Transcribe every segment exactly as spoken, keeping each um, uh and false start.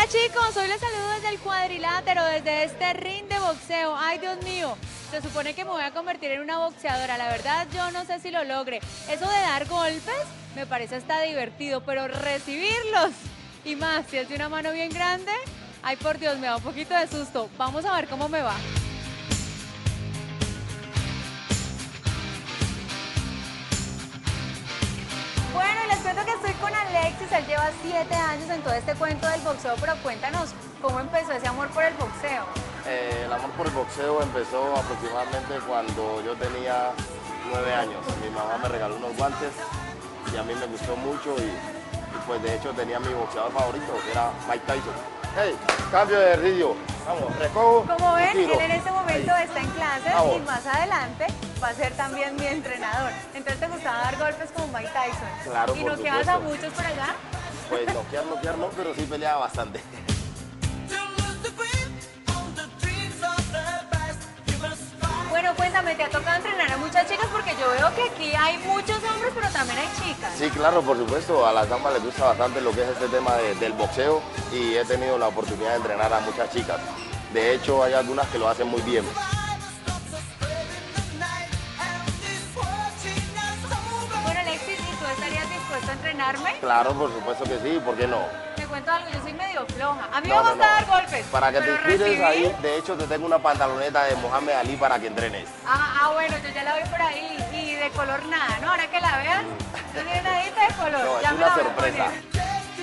Hola chicos, hoy les saludo desde el cuadrilátero, desde este ring de boxeo. Ay Dios mío, se supone que me voy a convertir en una boxeadora, la verdad yo no sé si lo logre. Eso de dar golpes me parece hasta divertido, pero recibirlos y más si es de una mano bien grande, ay por Dios, me da un poquito de susto. Vamos a ver cómo me va. Bueno, y les cuento que estoy con Alexis, él lleva siete años en todo este cuento del boxeo, pero cuéntanos cómo empezó ese amor por el boxeo. Eh, el amor por el boxeo empezó aproximadamente cuando yo tenía nueve años. Mi mamá me regaló unos guantes y a mí me gustó mucho y, y pues de hecho tenía mi boxeador favorito, que era Mike Tyson. Hey, cambio de ejercicio, vamos, recojo. Como ven, y tiro. él en este momento Ahí. está en clases Vamos. y más adelante va a ser también mi entrenador. Entonces te gustaba dar golpes como Mike Tyson. Claro, ¿Y por noqueabas a supuesto. muchos por allá? Pues noquear, noquear no, pero sí peleaba bastante. Bueno, cuéntame, ¿te ha tocado entrenar a muchas chicas? Porque yo veo que aquí hay muchos hombres, pero también hay chicas. Sí, claro, por supuesto, a las damas les gusta bastante lo que es este tema de- del boxeo y he tenido la oportunidad de entrenar a muchas chicas. De hecho, hay algunas que lo hacen muy bien. Bueno, Alexis, ¿y tú estarías dispuesto a entrenarme? Claro, por supuesto que sí, ¿por qué no? Te cuento algo, yo soy medio floja. A mí No, me no, gusta no. dar golpes. Para que te pero inspires recibir- ahí, de hecho te tengo una pantaloneta de Mohamed Ali para que entrenes. Ah, ah, bueno, yo ya la vi por ahí y de color nada, ¿no? Ahora que la veas, no tiene nadita de color. No, es ya me una la voy a sorpresa. poner.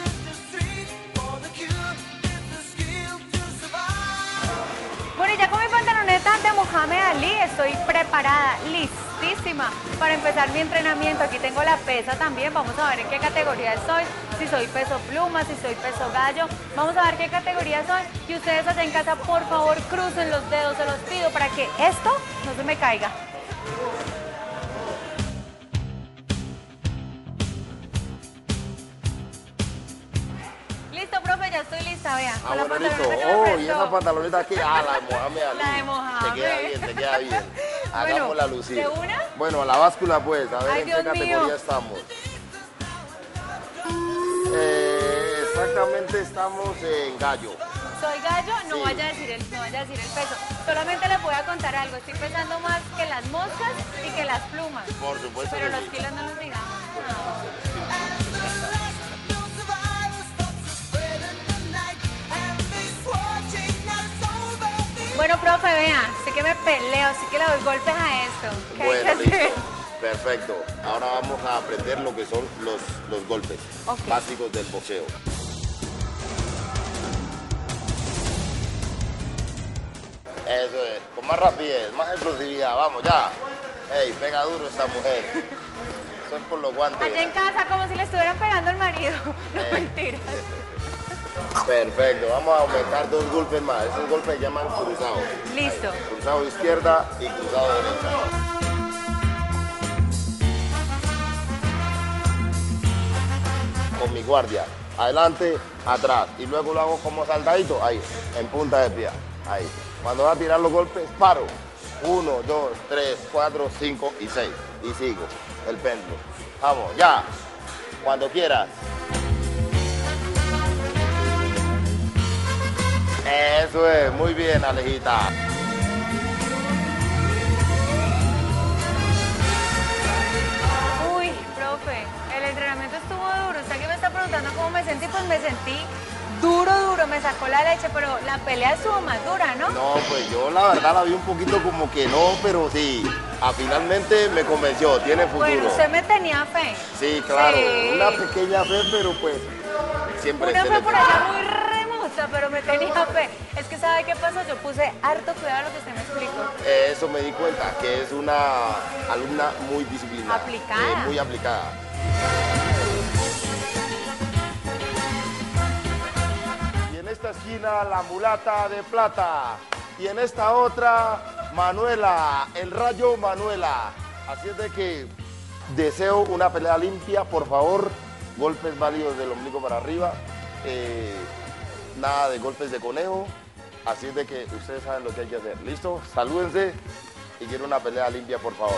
Bueno, y ya con mi pantaloneta de Mohamed Ali estoy preparada, listísima para empezar mi entrenamiento. Aquí tengo la pesa también, vamos a ver en qué categoría estoy, si soy peso pluma, si soy peso gallo, vamos a ver qué categoría soy. Y ustedes allá en casa, por favor, crucen los dedos, se los pido para que esto no se me caiga. Listo, profe, ya estoy lista, vea. Ah, con la bueno, listo. pantaloneta que me Oh, y prestó. esa pantaloneta aquí, ah, la de Mohamed Ali. La de Mohamed. Te queda bien, te queda bien. Bueno, Hagámosla lucir. ¿de una? Bueno, a la báscula pues, a ver Ay, en Dios qué categoría mío. estamos. Eh, exactamente estamos en gallo. Soy gallo, no Sí. vaya a decir el, no vaya a decir el peso. Solamente les voy a contar algo. Estoy pesando más que las moscas y que las plumas. Por supuesto Pero que los sí. kilos no los digamos. Bueno, profe, vea, sí que me peleo, sí que le doy golpes a esto. ¿Qué hay que Bueno, hacer? listo. Perfecto. Ahora vamos a aprender lo que son los, los golpes Ok. básicos del boxeo. Eso es, con más rapidez, más explosividad, vamos ya. Ey, pega duro esta mujer. Eso es por los guantes. Allá en casa, como si le estuvieran pegando al marido. No, Eh. mentiras. Perfecto, vamos a aumentar dos golpes más. Esos golpes se llaman cruzados. Listo. Ahí, cruzado izquierda y cruzado derecha. Con mi guardia, adelante, atrás. Y luego lo hago como saltadito, ahí, en punta de pie. Ahí. Cuando va a tirar los golpes, paro. Uno, dos, tres, cuatro, cinco y seis. Y sigo el péndulo. Vamos, ya. Cuando quieras. Eso es, muy bien, Alejita. Uy, profe, el entrenamiento estuvo duro. Usted que me está preguntando cómo me sentí, pues me sentí duro, duro. Me sacó la leche, pero la pelea estuvo más dura, ¿no? No, pues yo la verdad la vi un poquito como que no, pero sí. Ah, finalmente me convenció, tiene futuro. Bueno, usted me tenía fe. Sí, claro, Sí. una pequeña fe, pero pues siempre Una se fue le por queda. allá muy remota, pero me tenía fe. Es que ¿sabe qué pasó? Yo puse harto cuidado a lo que usted me explicó. Eh, Eso me di cuenta, que es una alumna muy disciplinada. Aplicada. eh, muy aplicada. Y en esta esquina, la mulata de plata. Y en esta otra, Manuela, el rayo Manuela. Así es de que deseo una pelea limpia, por favor. Golpes válidos del ombligo para arriba. eh, nada de golpes de conejo. Así es de que ustedes saben lo que hay que hacer. ¿Listo? Salúdense y quiero una pelea limpia, por favor.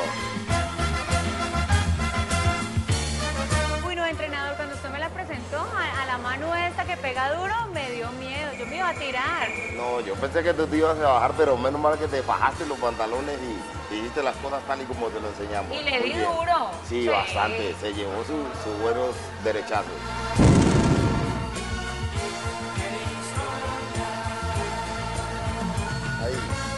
Uy, no, entrenador, cuando usted me la presentó, a, a la mano esta que pega duro, me dio miedo. Yo me iba a tirar. No, yo pensé que tú te ibas a bajar, pero menos mal que te bajaste los pantalones y hiciste las cosas tal y como te lo enseñamos. Y le Muy di bien. duro. Sí, Sí. bastante. Se llevó sus sus buenos derechazos. Ahí.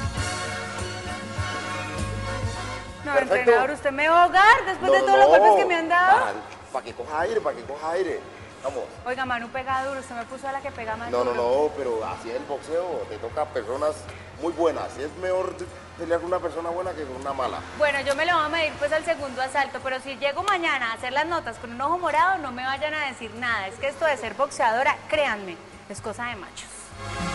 No, Perfecto. entrenador, ¿usted me va a ahogar después de todos los golpes que me han dado? Para que coja aire, para que coja aire. Vamos. Oiga, Manu pega duro, usted me puso a la que pega más No, no, duro. no, pero así es el boxeo. Te toca personas muy buenas. Y es mejor pelear con una persona buena que con una mala. Bueno, yo me lo voy a medir pues al segundo asalto, pero si llego mañana a hacer las notas con un ojo morado, no me vayan a decir nada. Es que esto de ser boxeadora, créanme, es cosa de machos.